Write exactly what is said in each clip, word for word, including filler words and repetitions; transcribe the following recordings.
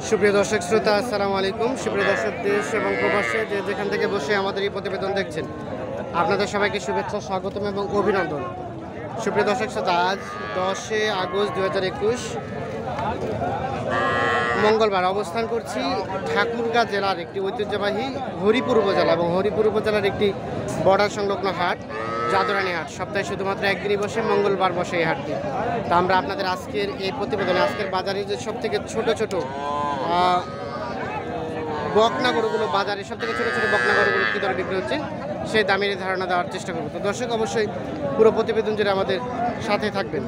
সুপ্রিয় দর্শক শ্রোতা, আসসালামু আলাইকুম। সুপ্রিয় দর্শক, দেশ এবং প্রবাসে যে যেখান থেকে বসে আমাদের এই প্রতিবেদন দেখছেন, আপনাদের সবাইকে শুভেচ্ছা, স্বাগতম এবং অভিনন্দন। সুপ্রিয় দর্শক শ্রোতা, আজ দশই আগস্ট দু হাজার একুশ মঙ্গলবার অবস্থান করছি ঠাকুরগাঁ জেলার একটি ঐতিহ্যবাহী হরিপুর উপজেলা এবং হরিপুর উপজেলার একটি বর্ডার সংলগ্ন হাট, জাদুরানী হাট। সপ্তাহে শুধুমাত্র একদিনই বসে, মঙ্গলবার বসে এই হাটটি। তা আমরা আপনাদের আজকের এই প্রতিবেদনে আজকের বাজারে যে সব থেকে ছোটো ছোটো বকনা গরুগুলো, বাজারে সব থেকে ছোটো ছোটো বকনা গরুগুলো কী দরে বিক্রি হচ্ছে সেই দামের ধারণা দেওয়ার চেষ্টা করবো। তো দর্শক, অবশ্যই পুরো প্রতিবেদন জুড়ে আমাদের সাথে থাকবেন।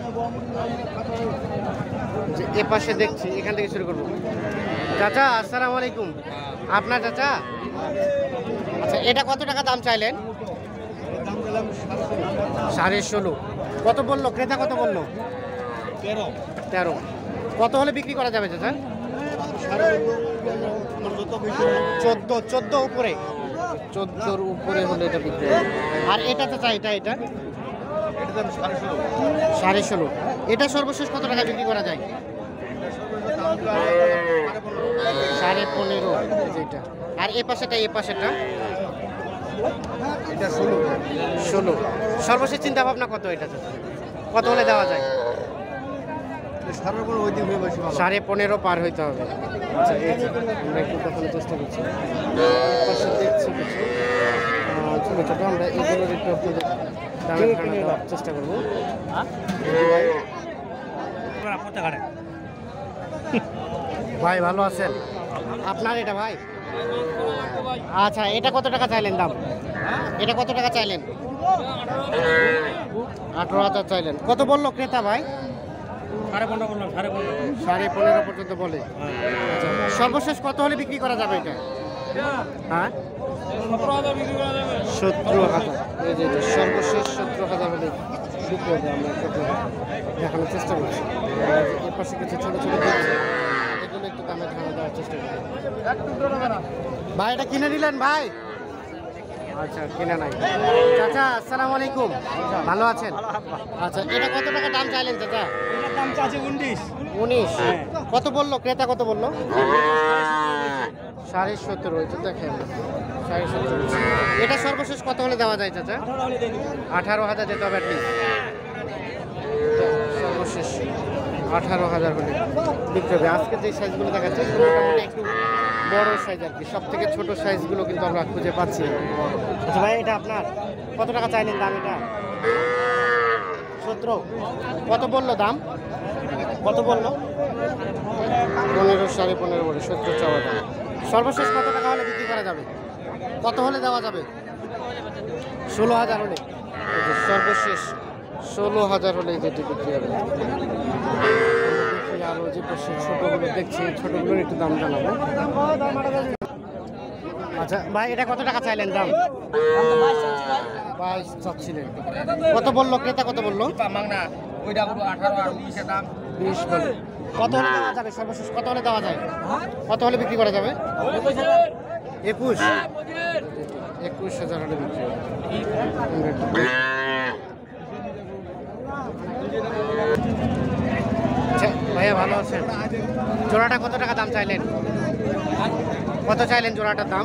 যে এ পাশে দেখছি, এখান থেকে শুরু করবো। চাচা, আসসালামু আলাইকুম। আপনার চাচা? আচ্ছা, এটা কত টাকা দাম চাইলেন? সাড়ে ষোলো। কত বললো ক্রেতা? কত বললো? তেরো। তেরো। কত হলে বিক্রি করা যাবে চাচা? চোদ্দো। চোদ্দো উপরে? চোদ্দোর উপরে হলে এটা বিক্রি। আর এটা চাচা, এটা এটা সাড়ে ষোলো। এটা সর্বশেষ কত টাকা বিক্রি করা যায়? সাড়ে পনেরো যেটা। আর এ পাশেটা? এ পাশেটা এটা ষোলো। ষোলো। সর্বশেষ চিন্তা ভাবনা কত এটা? কত হলে দেওয়া যায়? সাড়ে পনেরো পার হইতে হবে। আচ্ছা, আমরা একটু দেখানোর চেষ্টা করছি। পাশে দেখছি কিছু ছোটো ছোটো, আমরা এগুলোর একটু আপনাদের দামের ধারণা দেওয়ার চেষ্টা করবো। ভাই ভালো আছেন? আপনার এটা ভাই? আচ্ছা, এটা কত টাকা চাইলেন দাম? এটা কত টাকা চাইলেন? আঠারো হাজার চাইলেন। কত বললো ক্রেতা ভাই? সাড়ে পনেরো বললাম। সাড়ে পনেরো সাড়ে পনেরো পর্যন্ত বলে। আচ্ছা, সর্বশেষ কত হলে বিক্রি করা যাবে এটা? হ্যাঁ, সতেরো হাজার। এই যে সর্বশেষ সতেরো হাজার হলে বিক্রি হবে। আমরা দেখানোর চেষ্টা করছি। এর পাশে কিছু ছোটো ছোটো দেখছি, এগুলো একটু দামে ধারণা দেওয়ার চেষ্টা করছি। ভাই, এটা কিনে নিলেন ভাই? আচ্ছা, কিনে নাই। চাচা, আসসালামু আলাইকুম। ভালো আছেন? আচ্ছা, এটা কত টাকা দাম চাইলেন চাচা? দাম চাচ্ছে উনিশ। উনিশ। কত বললো ক্রেতা? কত বললো? সাড়ে সতেরো। এটা দেখেন, সাড়ে সতেরো। এটা সর্বশেষ কত হলে দেওয়া যায় চাচা? আঠারো হাজার যেতে হবে অ্যাটলিস্ট। সর্বশেষ আঠারো হাজার হলে বিক্রি হবে। আজকে যে সাইজগুলো দেখাচ্ছে মোটামুটি একটু বড় সাইজ আর কি। সব থেকে ছোটো সাইজগুলো কিন্তু আমরা খুঁজে পাচ্ছি। আচ্ছা ভাই, এটা আপনার? কত টাকা চাইলেন দাম এটা? সতেরো। কত বললো দাম? কত বললো? পনেরো। সাড়ে পনেরো বলে সতেরো চাওয়া দাম। সর্বশেষ কত টাকা হলে বিক্রি করা যাবে? কত হলে দেওয়া যাবে? ষোলো হাজার হলে। সর্বশেষ ষোলো হাজার হলে যেটি বিক্রি হবে। আরও যে পাশে ছোটোগুলো দেখছি, ছোটোগুলোর একটু দাম জানাবো। আচ্ছা ভাই, এটা কত টাকা চাইলেন দাম? বাইশ চাচ্ছিলেন। কত বললো ক্রেতা? কত বললো? বিশ বলে। কত হলে দেওয়া যাবে? সর্বশেষ কত হলে দেওয়া যায়? কত হলে বিক্রি করা যাবে? একুশ। একুশ হাজার হলে বিক্রি হবে। আচ্ছা ভাইয়া, ভালো আছেন? জোড়াটা কত টাকা দাম চাইলেন? কত চাইলেন জোড়াটার দাম?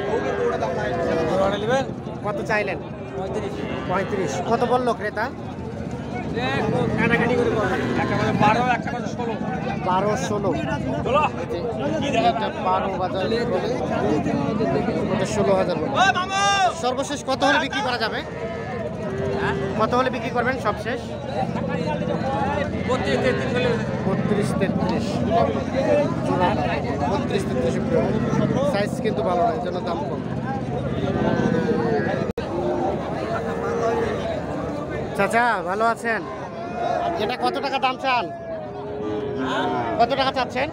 কত চাইলেন? পঁয়ত্রিশ। কত বললো ক্রেতা? বারো ষোলো। বারো হাজার বলে, ষোলো হাজার বলে। সর্বশেষ কত হলে বিক্রি করা যাবে? কত হলে বিক্রি করবেন সবশেষ? বত্রিশ তেত্রিশ। বত্রিশ তেত্রিশ। সাইজ কিন্তু ভালো নয়, জন্য দাম কম। চাচা, ভালো আছেন? এটা কত টাকা দাম চান? কত টাকা চাচ্ছেন?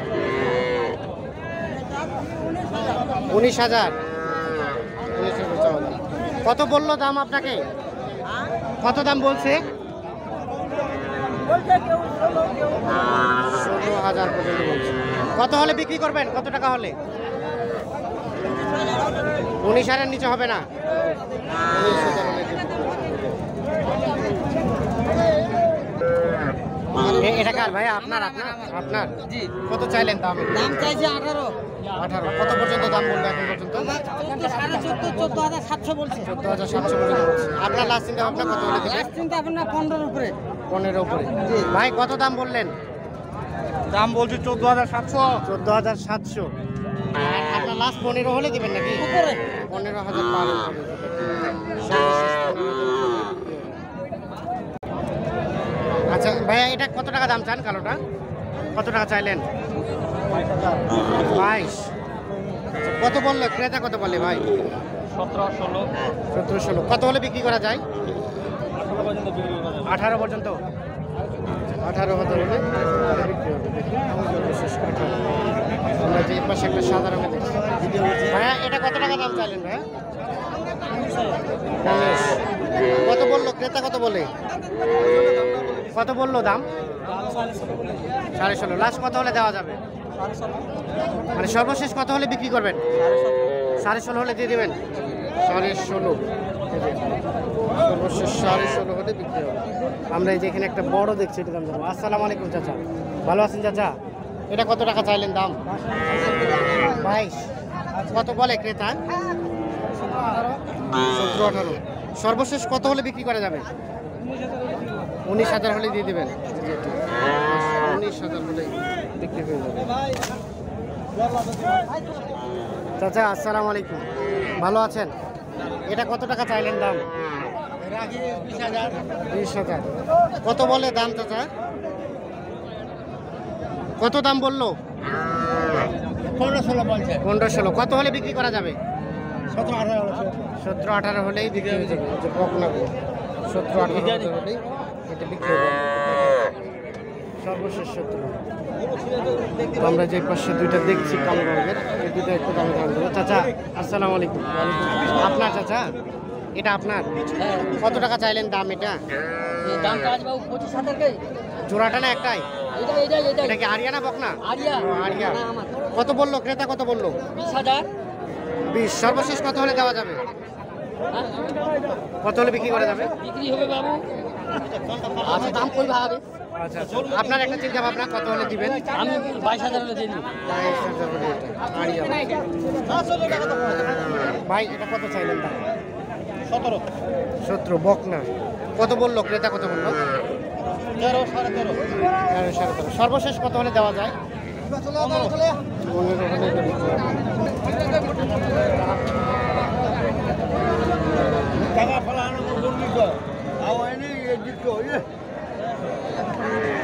উনিশ হাজার। উনিশ হাজার চাওয়া দাম। কত বললো দাম আপনাকে? কত দাম বলছে? ষোলো হাজার পর্যন্ত বলছে। কত হলে বিক্রি করবেন? কত টাকা হলে? উনিশ হাজার নিচে হবে না? উনিশ হাজার হলে এ- এটা কার ভাই? আপনার আপনার আপনার জি কত চাইলেন দাম? দাম চাইছে আঠারো আঠারো। কত পর্যন্ত দাম বলবো এখন পর্যন্ত? সাড়ে চোদ্দ চোদ্দ হাজার সাতশো বলছে চোদ্দ হাজার সাতশো পর্যন্ত বলছে। আপনার লাস্ট চিন্তা ভাবনা কত হলে দেবে? লাস্ট চিন্তা আপনার পনেরোর উপরে পনেরো উপরে। ভাই কত দাম বললেন? দাম বলছে চোদ্দ হাজার সাতশো চোদ্দ হাজার সাতশো। আপনার লাস্ট পনেরো হলে দেবেন নাকি? উপরে পনেরো হাজার পার হলে দেবেন। সর্বশেষ পনেরো হাজার উপরে। আচ্ছা ভাইয়া, এটা কত টাকা দাম চান কালোটা? কত টাকা চাইলেন? বাইশ। আচ্ছা, কত বললো ক্রেতা? কত বলে ভাই? সতেরো ষোলো সতেরো ষোলো। কত হলে বিক্রি করা যায়? আঠারো পর্যন্ত বিক্রি করা যাবে। আঠারো পর্যন্ত। আঠারো হাজার হলে বিক্রি হবে। দেখি সর্বশেষ আঠারো। আমরা যে পাশে একটা সাদা রঙের দেখছি। ভাইয়া এটা কত টাকা দাম চাইলেন ভাইয়া? উনিশ। কত বললো ক্রেতা? কত বলে? কত বললো দাম? সাড়ে ষোলো। লাস্ট কত হলে দেওয়া যাবে? মানে সর্বশেষ কত হলে বিক্রি করবেন? সাড়ে ষোলো হলে দিয়ে দেবেন। সাড়ে ষোলো। সর্বশেষ সাড়ে ষোলো হলে বিক্রি হবে। আমরা এই যে এখানে একটা বড় দেখছি, এটা দাম জানবো। আসসালামু আলাইকুম চাচা, ভালো আছেন চাচা? এটা কত টাকা চাইলেন দাম? বাইশ। কত বলে ক্রেতা? সতেরো আঠারো। সর্বশেষ কত হলে বিক্রি করা যাবে? উনিশ হাজার হলে দিয়ে দেবেন। উনিশ হাজার হলে বিক্রি হয়ে যাবে। চাচা আসসালামু আলাইকুম, ভালো আছেন? এটা কত টাকা চাইলেন দাম? বিশ হাজার। কত বলে দাম চাচা? কত দাম বললো? পনেরো ষোলো বলছে। পনেরো ষোলো। কত হলে বিক্রি করা যাবে? সতেরো আঠারো সতেরো আঠারো হলেই বিক্রি হয়ে যাবে। যে বকনাগো সতেরো আঠারো হলেই এটা বিক্রি হয়ে যাবে। সর্বশেষ সতেরো। আমরা যে পাশে দুইটা দেখছি কালো রঙের, এই দুইটা একটু দামে দাম দেবো। চাচা আসসালামু আলাইকুম। আপনার চাচা? এটা আপনার? কত টাকা চাইলেন দাম? এটা দাম কাজ বাবু পঁচিশ হাজার কে জোড়াটা না একটাই? এটা এটা এটা এটা কি আরিয়া না বকনা? আরিয়া ও, আরিয়া। না, আমার কত বললো ক্রেতা? কত বললো? বিশ হাজার। বিশ। সর্বশেষ কত হলে দেওয়া যাবে? কত হলে বিক্রি করা যাবে? বিক্রি হবে বাবু। আচ্ছা দাম কই ভাবে? আচ্ছা আচ্ছা। আপনার একটা চিন্তা ভাবনা কত হলে দিবেন? আমি বাইশ হাজার হলে দিই। বাইশ হাজার হলে এটা আরিয়া। ভাই এটা কত চাইলেন দাম? সতেরো সতেরো। বকনা। কত বললো ক্রেতা? কত বললো? তেরো সাড়ে তেরো তেরো সাড়ে তেরো। সর্বশেষ কত হলে দেওয়া যায়? পনেরো হলে এটা বিক্রি হবে। টাকা ফেলানো